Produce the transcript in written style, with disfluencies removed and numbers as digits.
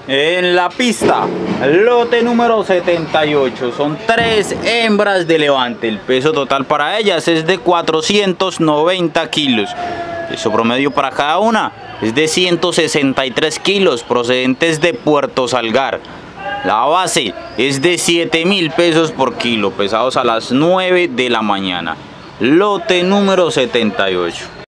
En la pista, lote número 78, son 3 hembras de levante. El peso total para ellas es de 490 kilos. Peso promedio para cada una es de 163 kilos, procedentes de Puerto Salgar. La base es de 7.000 pesos por kilo, pesados a las 9 de la mañana. Lote número 78.